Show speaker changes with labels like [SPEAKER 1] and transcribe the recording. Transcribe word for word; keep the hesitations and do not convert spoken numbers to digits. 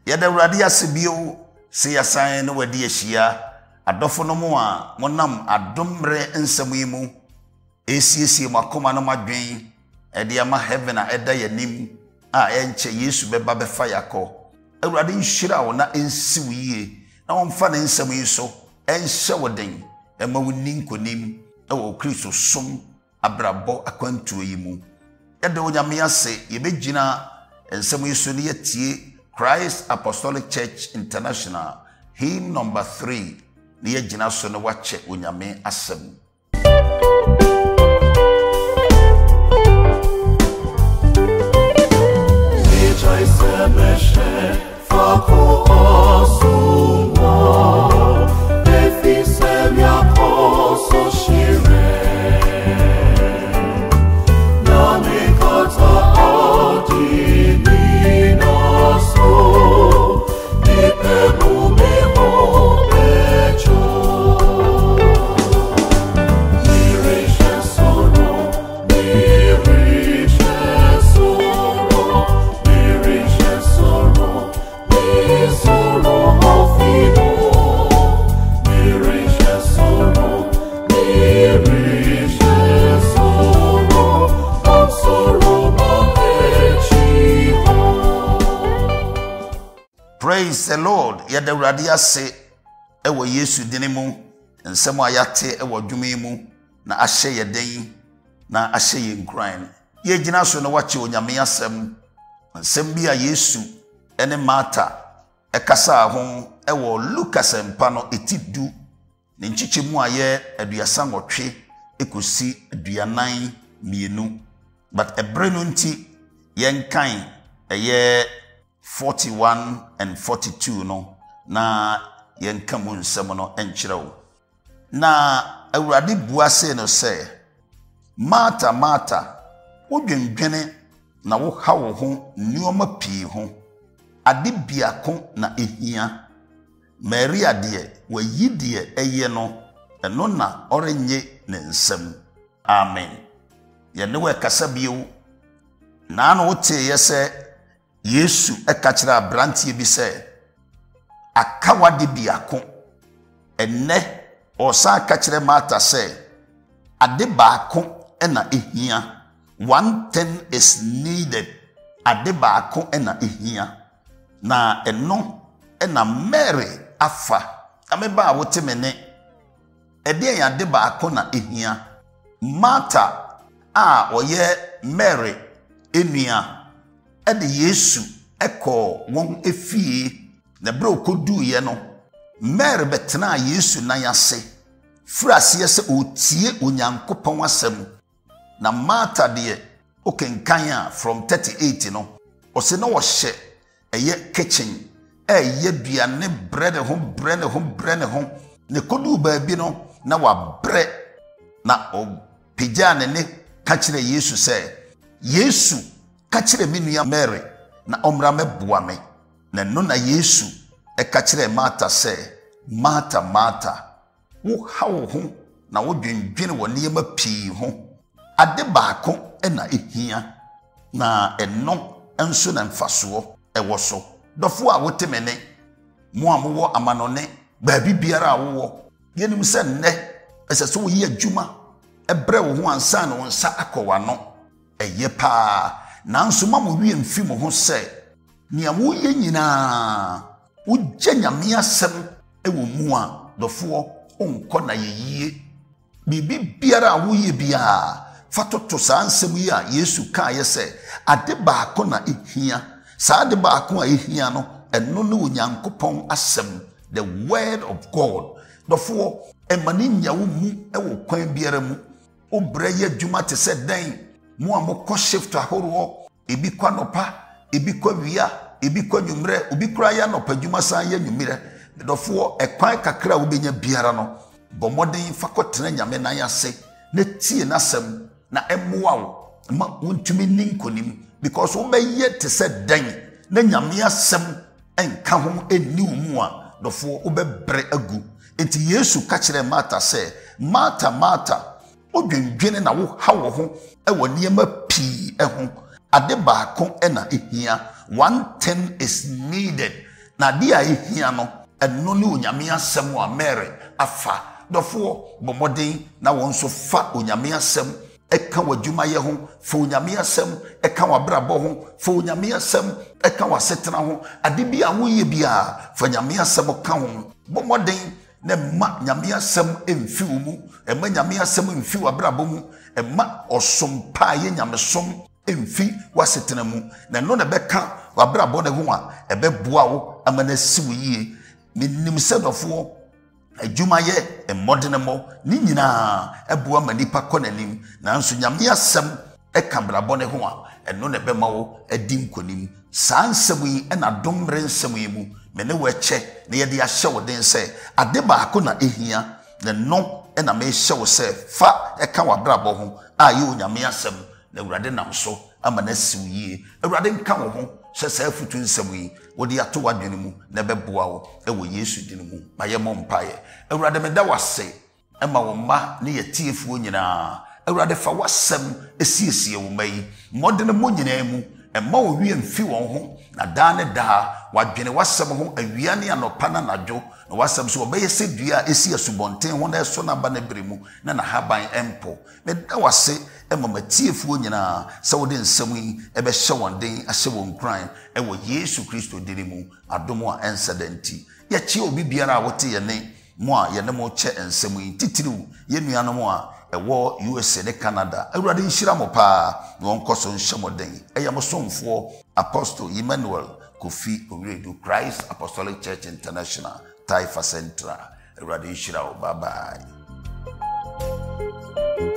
[SPEAKER 1] Yada Awurade ase bio se yasan no wadi ahia adofo no mo a monam adomre nsɛm yi mu esiesie makoma no madwen ede ama heaven a eda yanim a enche Yesu beba befa yakɔ Awurade nhyira wo na ensi wo yie na womfa ne nsɛm yi so enhyɛ wo den ema wo ninkonim ɛwɔ Kristo som abrabɔ akwantuo yi mu yɛde onyame ase yɛbɛgyina nsɛm yi so ne yɛtie Christ Apostolic Church International hymn number three ne yɛgyina so ne wakyɛ onyame asɛm. Praise the Lord. Yada Awurade ase ewo Yesu dine mu nsɛm a yate ewo dwuma mu na ahyɛ yɛden na ahyɛ yɛ nkran. Yɛgyina so na wakyɛ onyame asɛm nsɛm bi a Yesu ene Marta ɛkasa ho ewo Lucas mpa no etidu ne nkyikyemu a yɛ aduasa nwɔtwe ekosi aduanan mienu but ebre no nti yɛnkan ɛyɛ forty-one and forty-two no na yenka mu nsɛm no enkyerɛ wo na Awurade bua se no sɛ Marta Marta wodwendwene na wo ha wo ho nneɔma pii ho ade biako na ehia Maria de wayi de eye no eno na ɔrenye ne nsɛm amen yɛne wɔ kasa bio na no wote yɛ sɛ Yesu eka kyerɛ abrantie bi sɛ akawade biako enne osa aka kyerɛ Marta sɛ ade baako ena ehia one thing is needed ade baako ena ehia na eno ena Mary afa ameba a wote mene ede ya ade baako na ehia Marta a oye Mary enua ede Yesu eko won efie na bro kodu ye no Mary betena Yesu na yase frase yese otie onyankopon asem na Marta de okenkan a from thirty-eight no ose na wo hye eye kitchen eye duane bread ho bread ho bread ho ne kodu ba bi no na wa bre na o pija ne ne ka kire Yesu se Yesu ka kire me nua Mary na omra meboa me na no na Yesu e ka kire Marta se Marta Marta wo hawo ho na wo dwendwene wo niema pii ho ade baako e na ehia na eno enso na mfaso e wo so dofo a wote mene mo amwo amanone ba bibiara wo yenim se nne ese so wo yi adwuma e bre wo ho ansa na wo nsa akọwa no eye pa nanso mamo wie mfi mo ho se nia wo ye nyina wo gye nyame asem e wo mu a dofo onko na yeyie bibi biara wo ye bia fatoto sa ansem yi a Yesu ka ye se ade baako na ehia sa ade baako a ehia no eno ne onyankopon asem the word of God dofo emani nyawo mu e wo kwan biara mu obre ye dwuma te se den mo amokɔ shift ahoro ebi kwa nopa ebi kwa wia ebi kwa nwumre obi kura ya nopa dwuma san ya nwumre dofo ekwan kakra wo benya biara no bomoden fakotena nyame na yase na tie nasem na emoa wo ma wontumi ninkonim because wo beye te se den na nyame asem enka ho eni mu a dofo wo bebre agu enti Yesu ka kire Marta se Marta Marta odwendwene na wo ha wo ho e wo niema pii e ho ade baako e na ehia one thing is needed na de a ehia no eno ne onyame asem a Mary afa dofo bomoden na won so fa onyame asem eka wadwuma ye ho fa onyame asem eka wabrabɔ ho fa onyame asem eka wasetena ho ade bi a woyɛ bia fa nyame asem ka ho bomoden na ma nyame asem emfi wo mu ema nyame asem emfi wabrabɔ mu ema osompa ye nyame som emfi wasetena mu na no na bɛka wabrabɔ ne ho a ɛbɛboa wo ama na siwo yie menim sɛ dɔfo adwuma ye emmodene mo ni nyina eboa ma nipa kɔ nanim nanso nyame asɛm ɛka brabɔ ne ho a ɛno ne bɛma wo adi nkonim saa nsɛm yi ɛna domre nsɛm yi mu me ne wo ɛkyɛ na yɛde ahyɛ wo den sɛ ade baako na ehia ne no ɛna me hyɛ wo sɛ fa ɛka wabrabɔ ho a yɛ onyame asɛm na Awurade nam so ama na siw yie Awurade nka wo ho hyɛ saa futu nsɛm yi wodi ato wadwene mu na bɛboa wo ɛwɔ Yesu din mu ma yɛ mo mpaeɛ Awurade meda wase ɛma wo mma ne yɛtiefuo nyinaa Awurade fa wasɛm esiesie wo mai mmɔdene mo nyinaa mu ɛma wo wie mfi wɔn ho na daa ne daa wadwene wasɛm ho awia ne anɔpa na nadwo na wasɛm so wɔbɛyɛ sɛ dua a esi asubɔnten ho na ɛso na ba na bere mu na na haban ɛmpo meda wase ɛma matiefuo nyinaa sɛ wode nsɛm yi ɛbɛhyɛ wɔn den ahyɛ wɔn kran ɛwɔ Yesu Kristo din mu adom a ɛnsɛda nti yɛkyɛ obi biara a wote yɛne mo a yɛne mo kyɛ nsɛm yi titiriw yɛnuanom a ɛwɔ U S A ne Canada Awurade nhyira mo paa na wɔnkɔ so nhyɛ mo den ɛyɛ mo somfoɔ Apostle Emmanuel Kofi Owiredu Christ Apostolic Church International Taifa Central Awurade nhyira wo bye bye